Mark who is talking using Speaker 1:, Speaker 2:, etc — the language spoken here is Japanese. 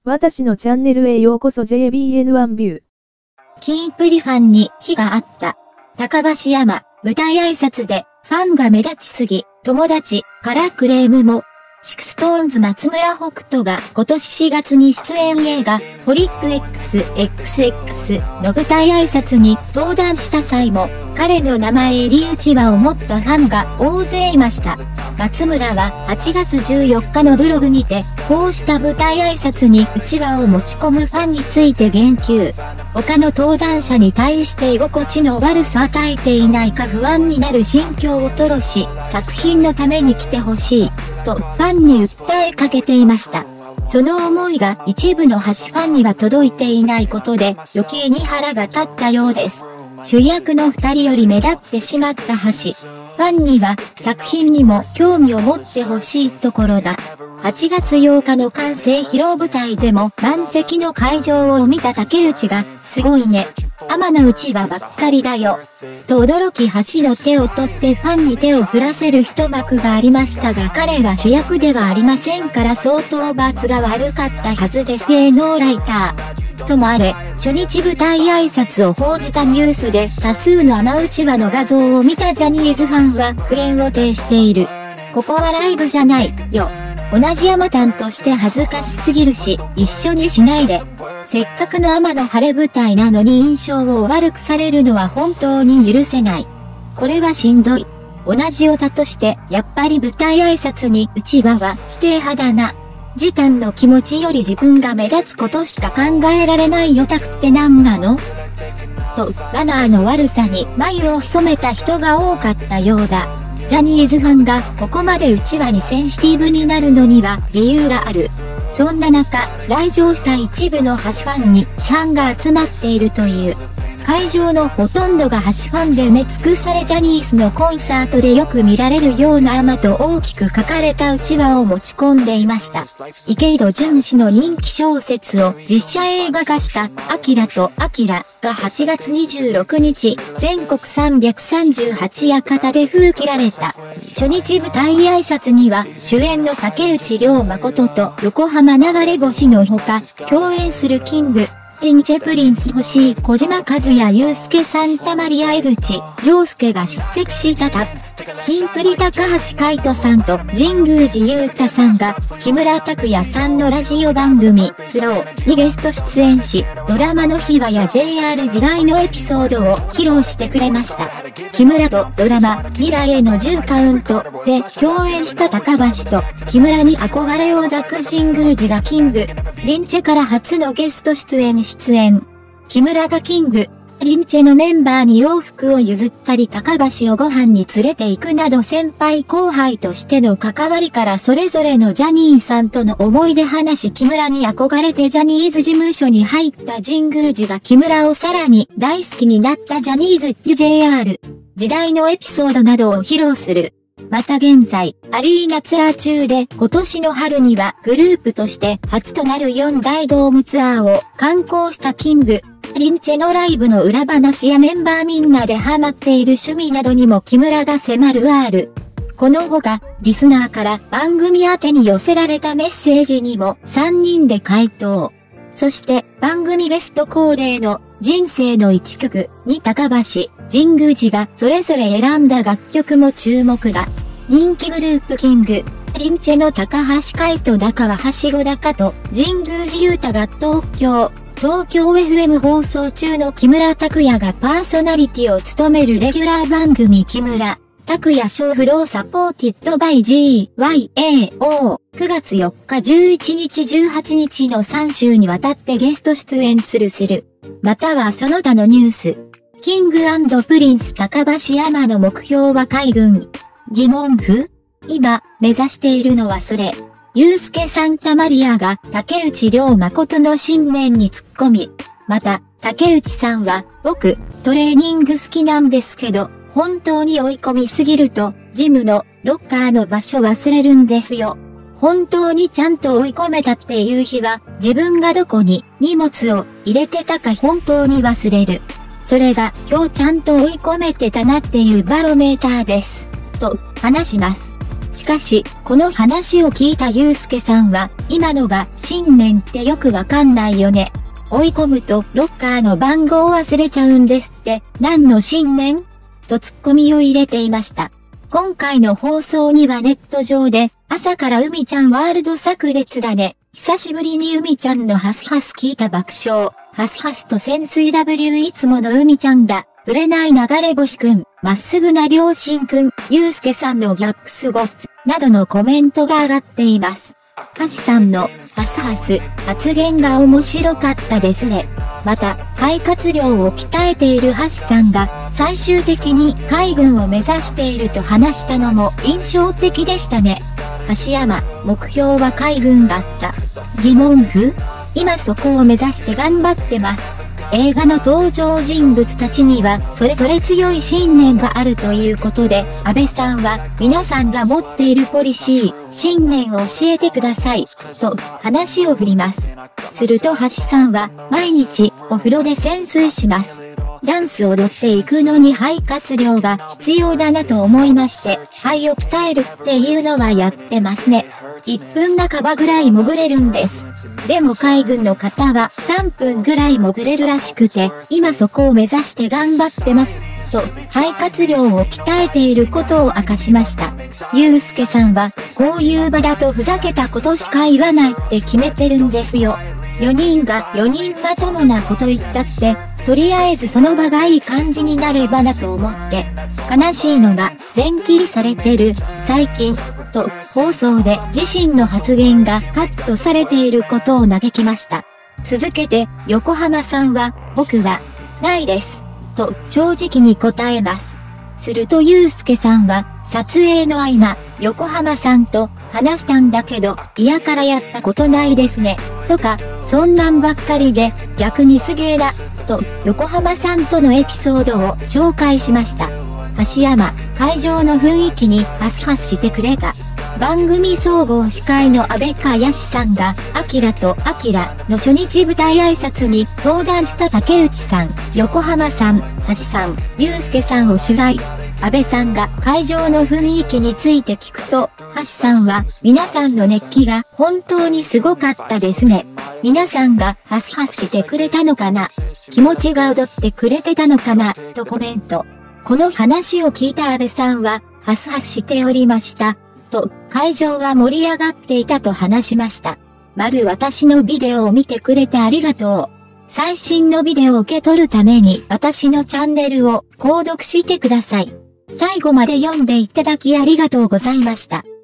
Speaker 1: 私のチャンネルへようこそ JBN1 ビュー。
Speaker 2: キンプリファンに非があった。高橋山、舞台挨拶でファンが目立ちすぎ、友達からクレームも。シクストーンズ松村北斗が今年4月に出演映画、ホリック XXX の舞台挨拶に登壇した際も、彼の名前入りうちわを持ったファンが大勢いました。松村は8月14日のブログにて、こうした舞台挨拶にうちわを持ち込むファンについて言及。他の登壇者に対して居心地の悪さ与えていないか不安になる心境を吐露し、作品のために来てほしい、とファンに訴えかけていました。その思いが一部の橋ファンには届いていないことで余計に腹が立ったようです。主役の2人より目立ってしまった橋。ファンには作品にも興味を持ってほしいところだ。8月8日の完成披露舞台でも満席の会場を見た竹内が、すごいね。天のうちわばっかりだよ。と驚き橋の手を取ってファンに手を振らせる一幕がありましたが、彼は主役ではありませんから相当罰が悪かったはずです。芸能ライター。ともあれ、初日舞台挨拶を報じたニュースで多数の雨うちわの画像を見たジャニーズファンは苦言を呈している。ここはライブじゃないよ。同じ山担として恥ずかしすぎるし、一緒にしないで。せっかくの天の晴れ舞台なのに印象を悪くされるのは本当に許せない。これはしんどい。同じオタとして、やっぱり舞台挨拶にうちわは否定派だな。時短の気持ちより自分が目立つことしか考えられないオタクって何なの？と、マナーの悪さに眉を染めた人が多かったようだ。ジャニーズファンがここまでうちわにセンシティブになるのには理由がある。そんな中、来場した一部の橋ファンに批判が集まっているという。会場のほとんどが橋ファンで埋め尽くされジャニーズのコンサートでよく見られるような雨と大きく書かれたうちわを持ち込んでいました。池井戸潤氏の人気小説を実写映画化したアキラとアキラが8月26日、全国338館で封切られた。初日舞台挨拶には主演の竹内涼真と横浜流れ星のほか、共演するキング、リンチェプリンス星小島和也祐介サンタマリア江口洋介が出席したた。キンプリ高橋海人さんと神宮寺勇太さんが木村拓哉さんのラジオ番組フローにゲスト出演し、ドラマの秘話や JR 時代のエピソードを披露してくれました。木村とドラマ未来への10カウントで共演した高橋と木村に憧れを抱く神宮寺がキング、リンチェから初のゲスト出演に出演。木村がキング、リンチェのメンバーに洋服を譲ったり高橋をご飯に連れて行くなど先輩後輩としての関わりからそれぞれのジャニーさんとの思い出話木村に憧れてジャニーズ事務所に入った神宮寺が木村をさらに大好きになったジャニーズ JR 時代のエピソードなどを披露する。また現在、アリーナツアー中で今年の春にはグループとして初となる4大ドームツアーを敢行したキング、リンチェのライブの裏話やメンバーみんなでハマっている趣味などにも木村が迫る R。このほか、リスナーから番組宛てに寄せられたメッセージにも3人で回答。そして番組ベスト恒例の人生の一曲に高橋、神宮寺がそれぞれ選んだ楽曲も注目だ。人気グループキング、リンチェの高橋海人高ははしご高と神宮寺勇太が東京 FM 放送中の木村拓哉がパーソナリティを務めるレギュラー番組木村拓哉ショーフローサポーティッドバイ GYAO 9月4日11日18日の3週にわたってゲスト出演する。またはその他のニュース。キング&プリンス高橋山の目標は海軍。疑問符？今、目指しているのはそれ。ユースケ・サンタマリアが竹内涼真の信念に突っ込み。また、竹内さんは、僕、トレーニング好きなんですけど、本当に追い込みすぎると、ジムのロッカーの場所忘れるんですよ。本当にちゃんと追い込めたっていう日は、自分がどこに荷物を入れてたか本当に忘れる。それが今日ちゃんと追い込めてたなっていうバロメーターです。と話します。しかし、この話を聞いたユースケさんは、 今のが新年ってよくわかんないよね。追い込むとロッカーの番号忘れちゃうんですって、何の新年とツッコミを入れていました。今回の放送にはネット上で、朝から海ちゃんワールド炸裂だね。久しぶりに海ちゃんのハスハス聞いた爆笑。ハスハスと潜水 W いつもの海ちゃんだ。ぶれない流れ星くん、まっすぐな両親くん、ゆうすけさんのギャップすごっつ、などのコメントが上がっています。橋さんのハスハス発言が面白かったですね。また、肺活量を鍛えている橋さんが最終的に海軍を目指していると話したのも印象的でしたね。橋山、目標は海軍だった。疑問符？今そこを目指して頑張ってます。映画の登場人物たちにはそれぞれ強い信念があるということで、安倍さんは皆さんが持っているポリシー、信念を教えてください、と話を振ります。すると橋さんは毎日お風呂で潜水します。ダンス踊っていくのに肺活量が必要だなと思いまして、肺を鍛えるっていうのはやってますね。1分半ばぐらい潜れるんです。でも海軍の方は3分ぐらい潜れるらしくて、今そこを目指して頑張ってます。と、肺活量を鍛えていることを明かしました。ゆうすけさんは、こういう場だとふざけたことしか言わないって決めてるんですよ。4人が4人まともなこと言ったって、とりあえずその場がいい感じになればなと思って、悲しいのが全切りされてる、最近、と放送で自身の発言がカットされていることを嘆きました。続けて、横浜さんは、僕は、ないです、と正直に答えます。するとゆうすけさんは、撮影の合間、横浜さんと話したんだけど、嫌からやったことないですね、とか、そんなんばっかりで、逆にすげーな、と横浜さんとのエピソードを紹介しました。橋山、会場の雰囲気にハスハスしてくれた。番組総合司会の安倍かやしさんが、アキラとアキラの初日舞台挨拶に登壇した竹内さん、横浜さん、橋さん、ゆうすけさんを取材。安倍さんが会場の雰囲気について聞くと、橋さんは、皆さんの熱気が本当にすごかったですね。皆さんがハスハスしてくれたのかな、気持ちが踊ってくれてたのかな、とコメント。この話を聞いた安倍さんは、ハスハスしておりました。と、会場は盛り上がっていたと話しました。私のビデオを見てくれてありがとう。最新のビデオを受け取るために私のチャンネルを購読してください。最後まで読んでいただきありがとうございました。